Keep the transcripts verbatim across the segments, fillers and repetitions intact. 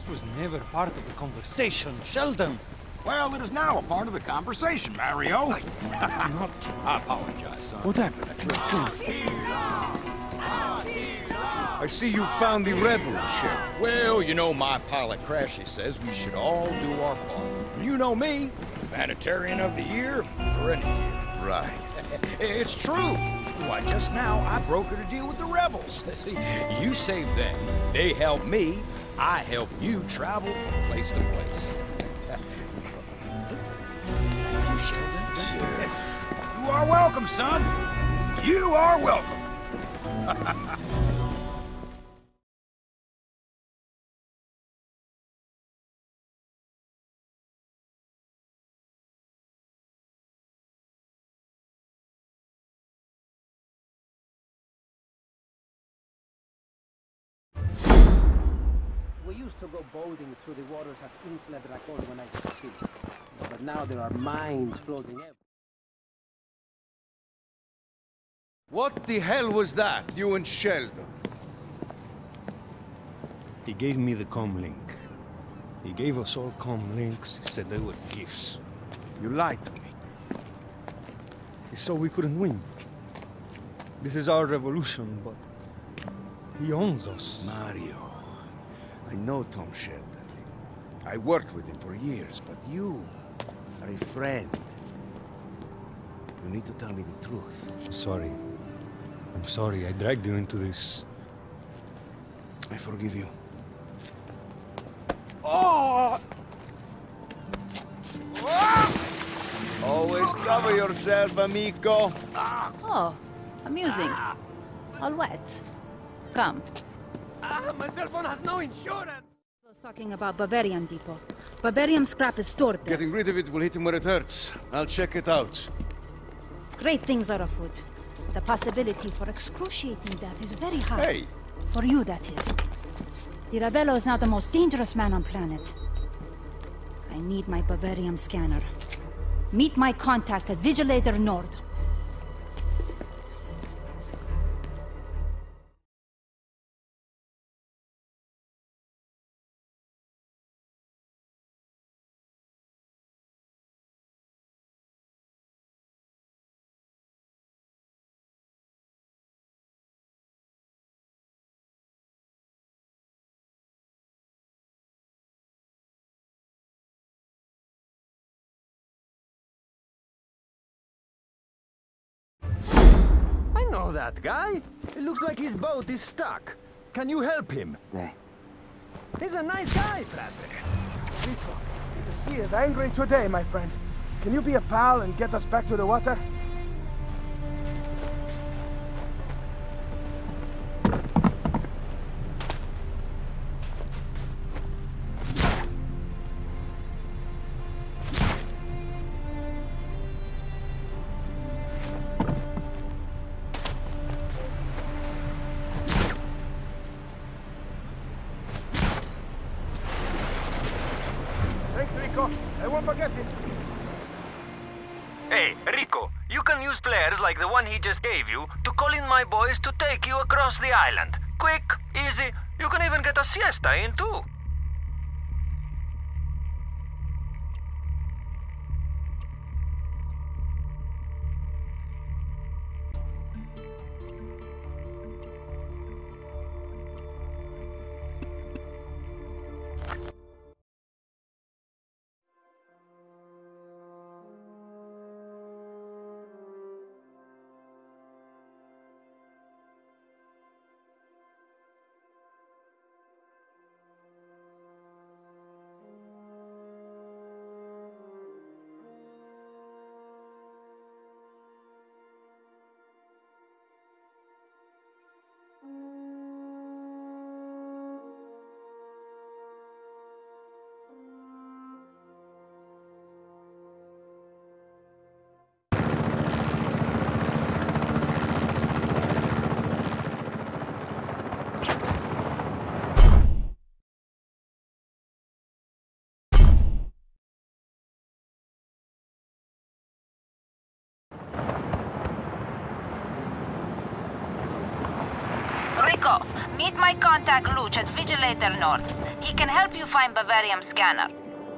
This was never part of the conversation, Sheldon. Well, it is now a part of the conversation, Mario. I, not. I apologize, son. What happened? I see you found the rebel ship. Well, you know, my pilot Crashy says we should all do our part. You know me, humanitarian of the year for any year. Right. It's true. Why, just now I brokered a deal with the rebels. See, you saved them, they helped me, I help you travel from place to place. Thank you, Sheldon. You are welcome, son. You are welcome. We used to go boating through the waters at Insula Dracon when I was a kid. But now there are mines floating everywhere. What the hell was that, you and Sheldon? He gave me the comm link. He gave us all comm links. He said they were gifts. You lied to me. He saw we couldn't win. This is our revolution, but he owns us. Mario, I know Tom Sheldon. I worked with him for years, but you are a friend. You need to tell me the truth. I'm sorry. I'm sorry I dragged you into this. I forgive you. Oh! Always cover yourself, amico. Oh, amusing. All wet. Come. Ah, my cell phone has no insurance! I was talking about Bavarian depot. Bavarian scrap is stored there. Getting rid of it will hit him where it hurts. I'll check it out. Great things are afoot. The possibility for excruciating death is very high. Hey! For you, that is. Di Ravello is now the most dangerous man on planet. I need my Bavarian scanner. Meet my contact at Vigilator Nord. I know that guy. It looks like his boat is stuck. Can you help him? Nah. He's a nice guy, Padre. Rico, the sea is angry today, my friend. Can you be a pal and get us back to the water? I won't forget this. Hey, Rico, you can use flares like the one he just gave you to call in my boys to take you across the island. Quick, easy, you can even get a siesta in too. go. Meet my contact Luch at Vigilator North. He can help you find Bavarium scanner.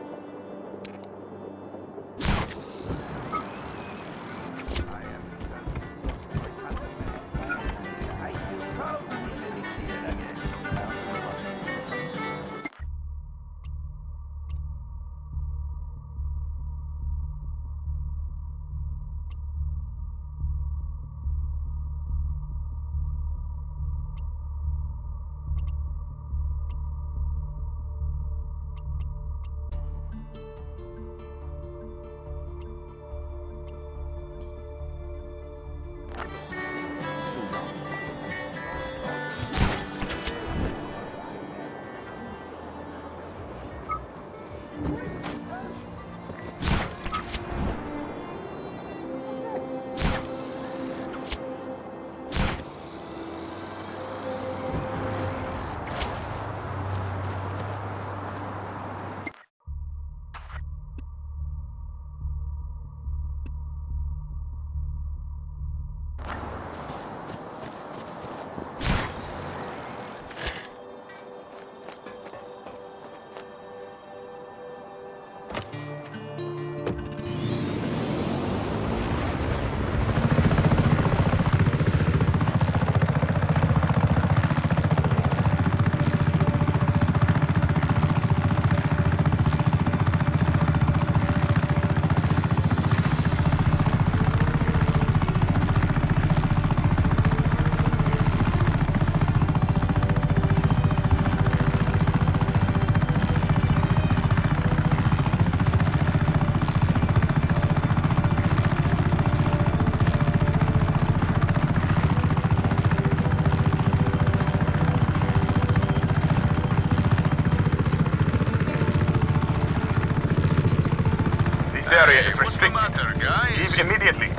Area is restricted. What's the matter, guys? Leave immediately.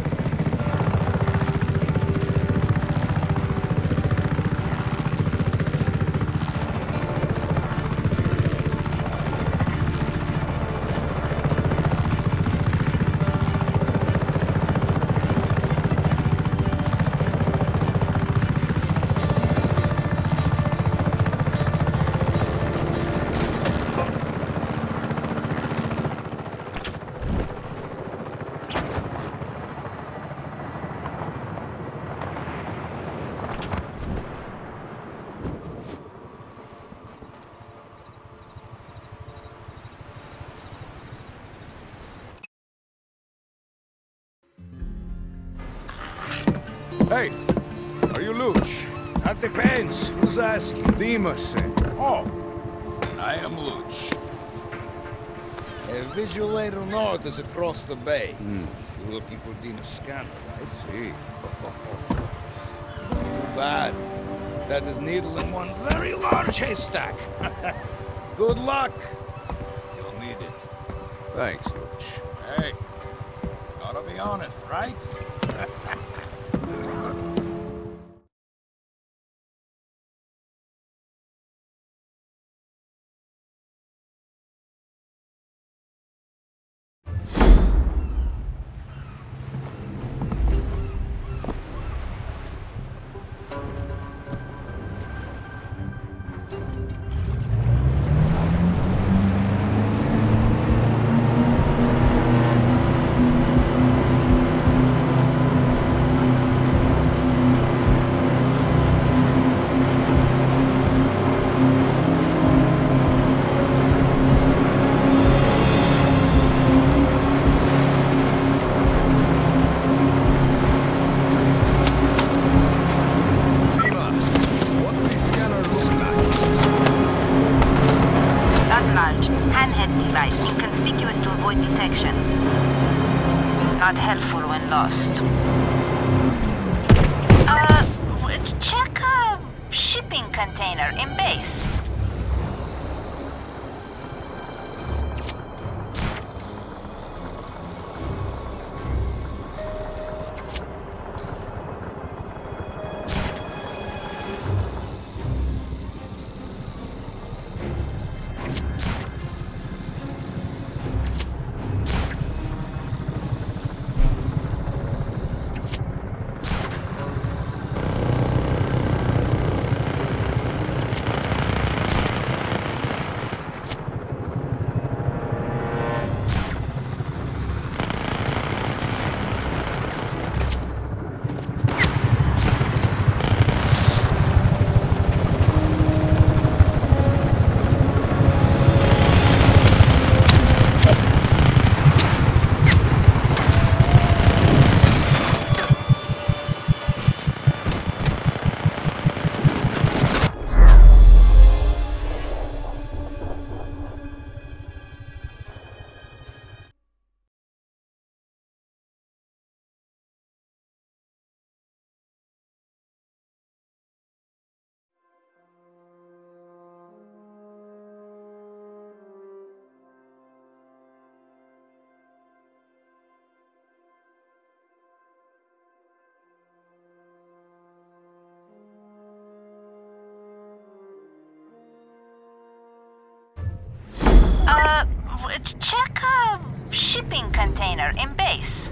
Hey, are you Luch? That depends. Who's asking? Dimas sent. Oh, then I am Luch. Uh, Vigilator North is across the bay. Mm. You're looking for Dimas scanner, right? See. Too bad. That is needle in one very large haystack. Good luck. You'll need it. Thanks, Luch. Hey, gotta be honest, right? Not helpful when lost. Uh, check a shipping container in base. check a shipping container in base.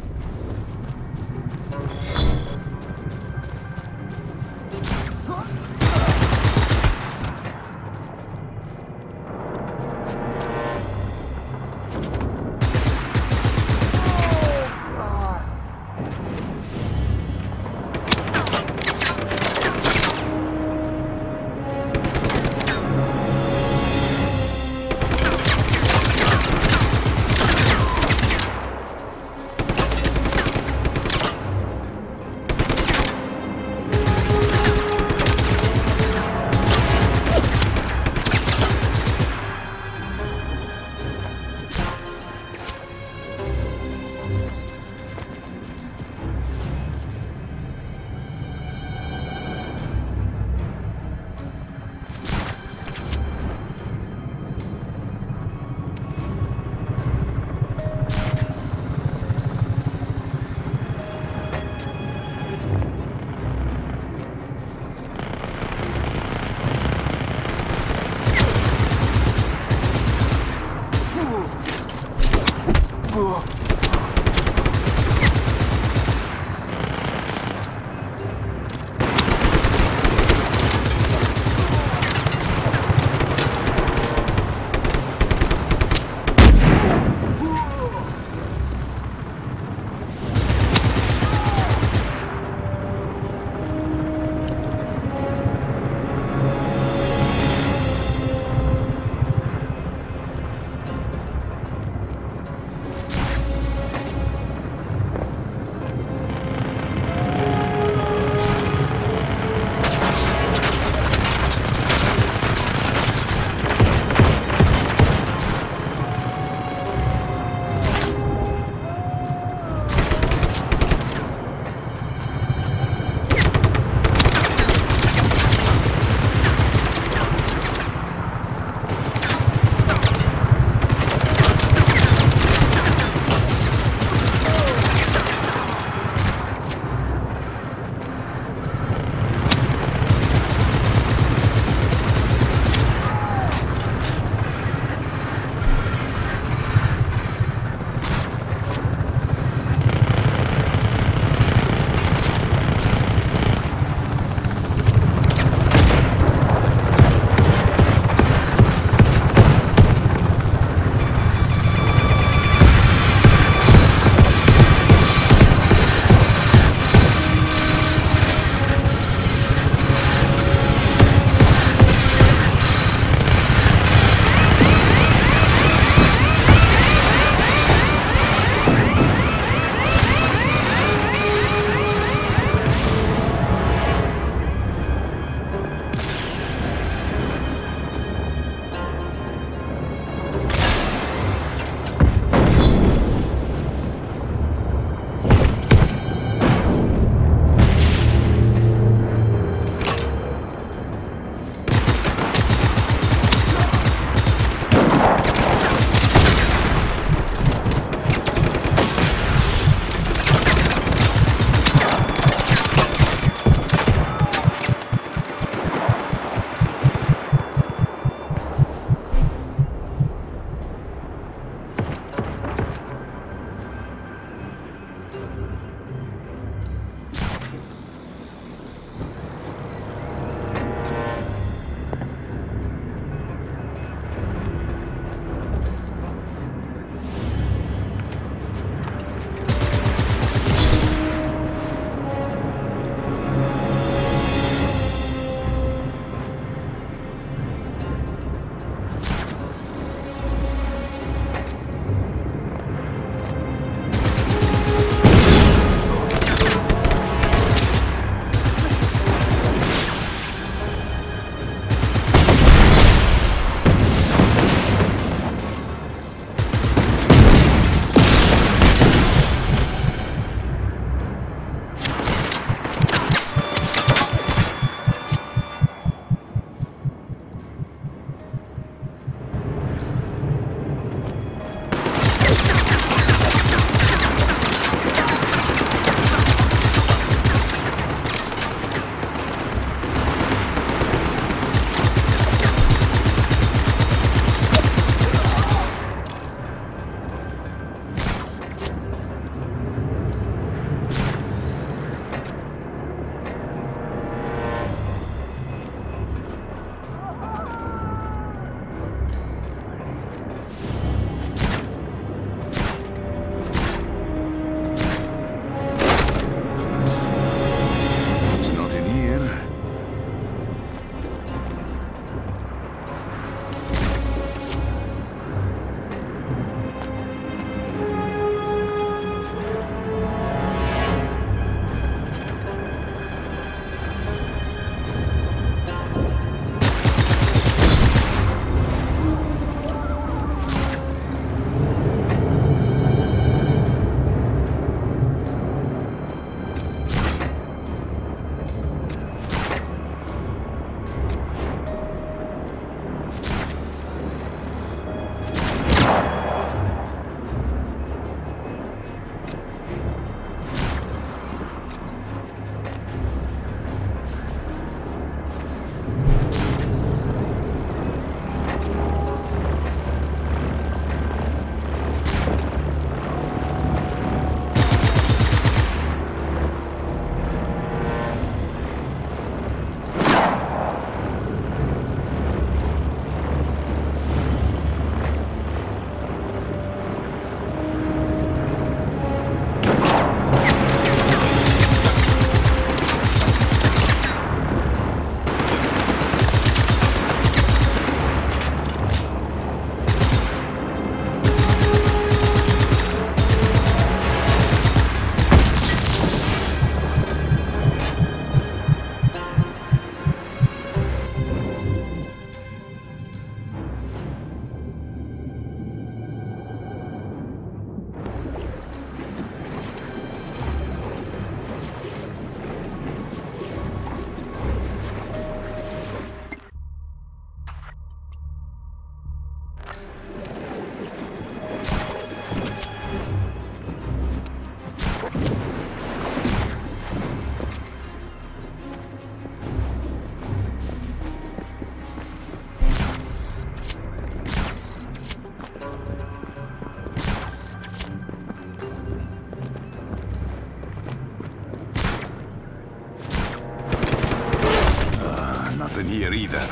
open here either.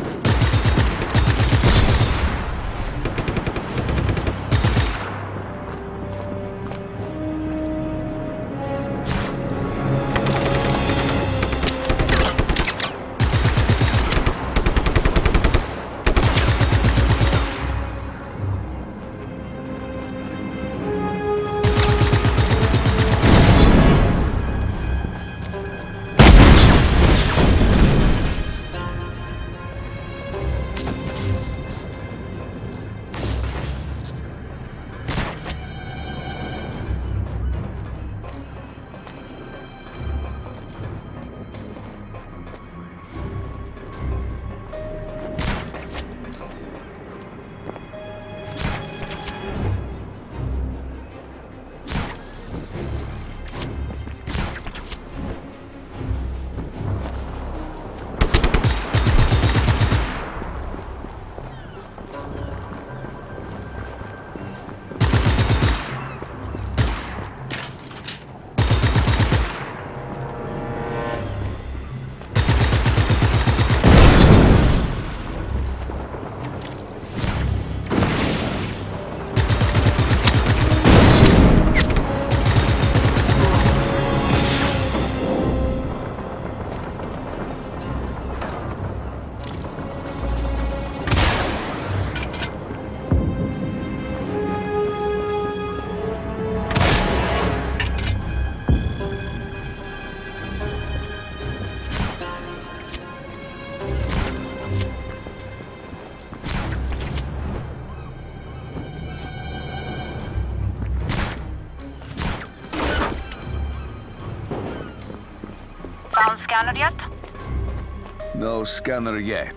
Found scanner yet? No scanner yet.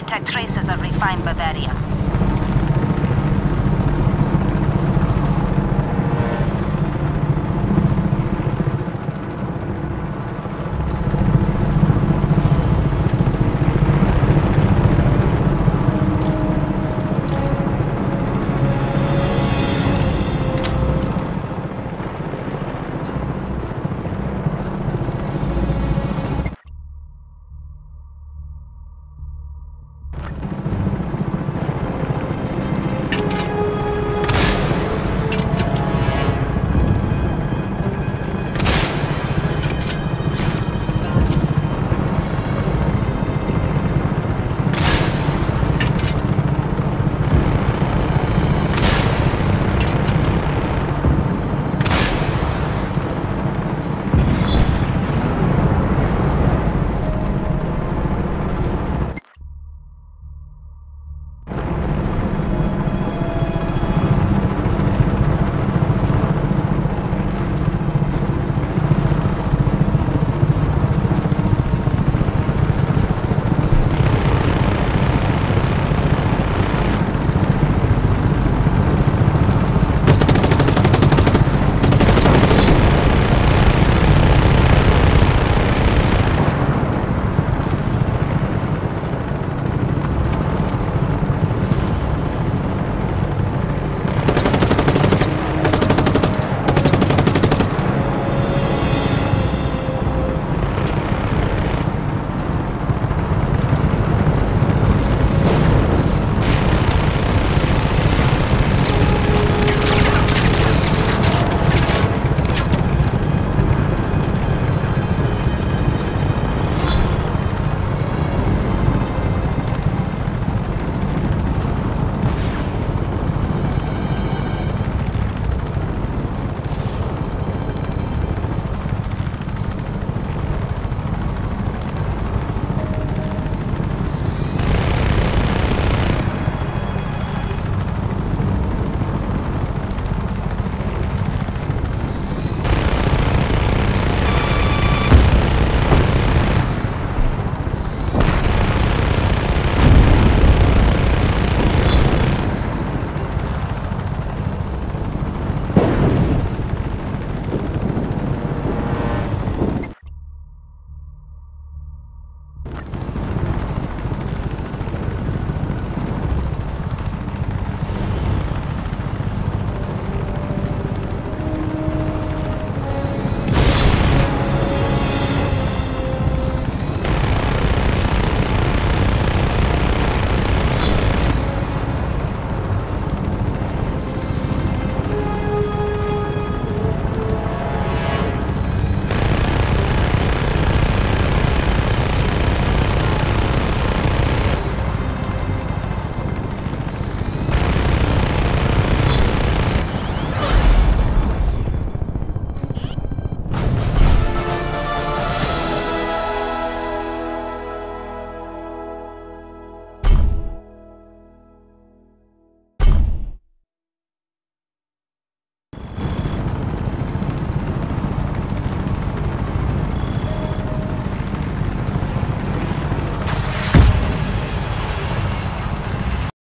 detect traces of refined Bavaria.